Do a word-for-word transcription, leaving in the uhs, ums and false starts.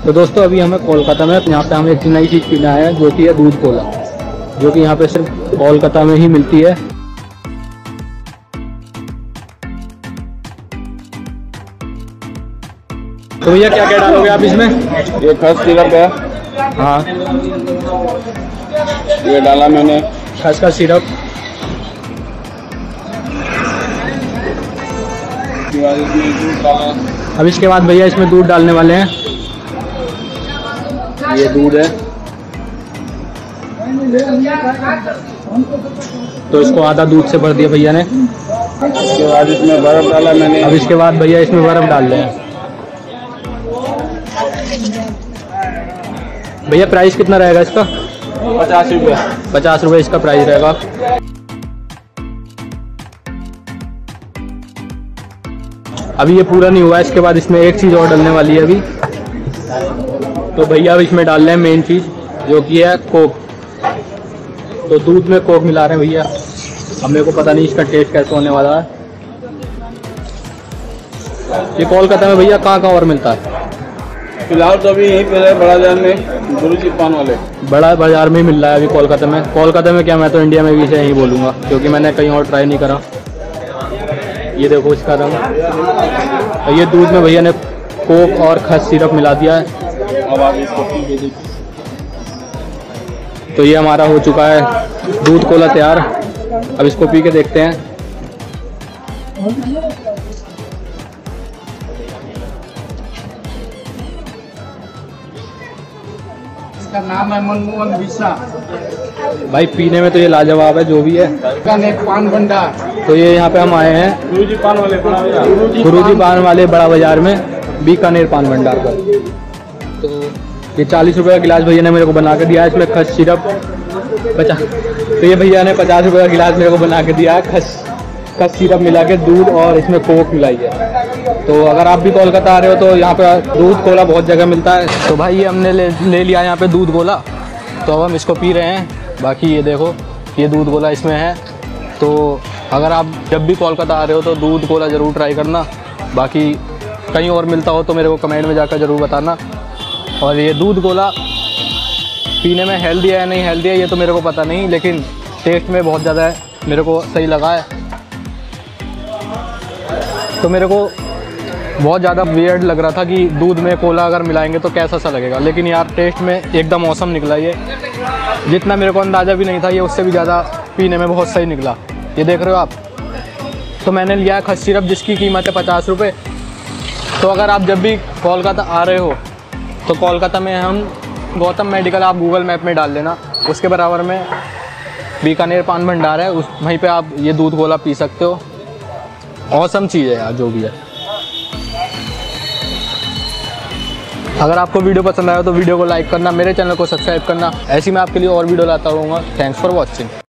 तो दोस्तों अभी हमें कोलकाता में यहाँ पे हमें एक नई चीज़ पीना है जो कि है दूध कोला, जो कि यहाँ पे सिर्फ कोलकाता में ही मिलती है। तो भैया क्या क्या डालोगे आप इसमें? ये खस सिरप है। हाँ, ये डाला मैंने खस का सिरप। इसमें दूध डाला। अब इसके बाद भैया इसमें दूध डालने वाले हैं। ये दूध है। तो इसको आधा दूध से भर दिया भैया ने। इसके बाद इसमें बर्फ डाला मैंने। अब इसके बाद भैया इसमें बर्फ डाल रहे हैं। भैया प्राइस कितना रहेगा इसका? पचास रुपये पचास रुपये इसका प्राइस रहेगा। अभी ये पूरा नहीं हुआ है, इसके बाद इसमें एक चीज़ और डालने वाली है अभी। तो भैया अब इसमें डाल रहे हैं मेन चीज़ जो कि है कोक। तो दूध में कोक मिला रहे हैं भैया। अब मेरे को पता नहीं इसका टेस्ट कैसे होने वाला है। ये कोलकाता में भैया कहाँ कहाँ और मिलता है? फिलहाल तो अभी यहीं पे है बड़ा बाजार में, गुरुजी पान वाले। बड़ा बाजार में ही मिल रहा है अभी कोलकाता में। कोलकाता में क्या, मैं तो इंडिया में भी इसे यही बोलूँगा क्योंकि मैंने कहीं और ट्राई नहीं करा। ये देखो इसका रंग। ये दूध में भैया ने कोक और खस सिरप मिला दिया है। अब आप इसको पी के देखिए। तो ये हमारा हो चुका है दूध कोला तैयार। अब इसको पी के देखते हैं। इसका नाम है मनमोहन बिस्सा। भाई पीने में तो ये लाजवाब है जो भी है। पान भंडार। तो ये यहाँ पे हम आए हैं गुरुजी पान वाले बड़ा बाजार। गुरुजी पान वाले बड़ा बाजार में, बीकानेर पान भंडार पर। तो ये चालीस रुपये का गिलास भैया ने मेरे को बना के दिया है। इसमें खस सिरप पचास। तो ये भैया ने पचास रुपये का गिलास मेरे को बना के दिया है। खस खस सिरप मिला के दूध और इसमें कोक मिलाई है। तो अगर आप भी कोलकाता आ रहे हो तो यहाँ पे दूध कोला बहुत जगह मिलता है। तो भाई ये हमने ले, ले लिया यहाँ पे दूध कोला। तो अब हम इसको पी रहे हैं। बाकी ये देखो ये दूध कोला इसमें है। तो अगर आप जब भी कोलकाता आ रहे हो तो दूध कोला ज़रूर ट्राई करना। बाकी कहीं और मिलता हो तो मेरे को कमेंट में जाकर ज़रूर बताना। और ये दूध कोला पीने में हेल्दी है या नहीं हेल्दी है ये तो मेरे को पता नहीं, लेकिन टेस्ट में बहुत ज़्यादा है, मेरे को सही लगा है। तो मेरे को बहुत ज़्यादा वियर्ड लग रहा था कि दूध में कोला अगर मिलाएंगे तो कैसा सा लगेगा, लेकिन यार टेस्ट में एकदम औसम निकला। ये जितना मेरे को अंदाज़ा भी नहीं था, ये उससे भी ज़्यादा पीने में बहुत सही निकला। ये देख रहे हो आप। तो मैंने लिया है खस सिरप जिसकी कीमत है पचास रुपये। तो अगर आप जब भी कोलकाता आ रहे हो तो कोलकाता में हम गौतम मेडिकल आप गूगल मैप में डाल लेना, उसके बराबर में बीकानेर पान भंडार है, उस वहीं पे आप ये दूध कोला पी सकते हो। औसम चीज़ है यार जो भी है। अगर आपको वीडियो पसंद आया तो वीडियो को लाइक करना, मेरे चैनल को सब्सक्राइब करना। ऐसी मैं आपके लिए और वीडियो लाता रहूँगा। Thanks for watching.